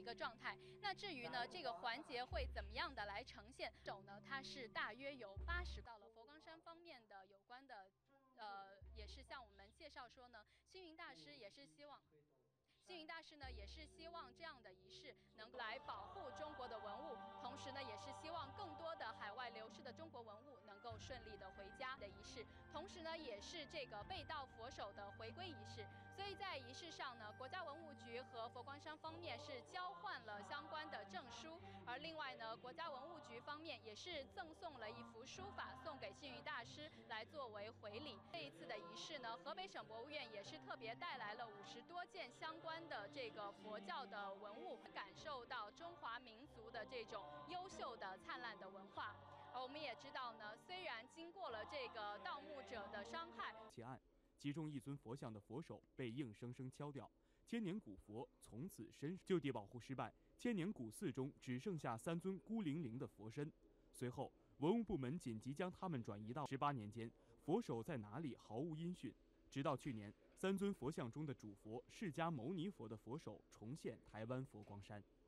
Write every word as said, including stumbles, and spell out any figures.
个状态。那至于呢，这个环节会怎么样的来呈现？手呢，它是大约有八十。到了佛光山方面的有关的，呃，也是向我们介绍说呢，星云大师也是希望。星云大师呢，也是希望这样的仪式能来保护中国的文物，同时呢，也是希望更多的海外流失的中国文物能够顺利的回家的仪式，同时呢，也是这个被盗佛手的回归仪式。所以在仪式上呢，国家文物局和佛光山方面是交换了相关的证书，而另外呢，国家文物局方面也是赠送了一幅书法送给星云大师来作为回礼。这一次的仪式呢，河北省博物院也是特别带来了五十多件相关的这个佛教的文物，感受到中华民族的这种优秀的灿烂的文化。而我们也知道呢，虽然经过了这个盗墓者的伤害， 其案其中一尊佛像的佛手被硬生生敲掉，千年古佛从此身就地保护失败，千年古寺中只剩下三尊孤零零的佛身。随后，文物部门紧急将它们转移到十八年间，佛手在哪里毫无音讯。直到去年，三尊佛像中的主佛释迦牟尼佛的佛手重现台湾佛光山。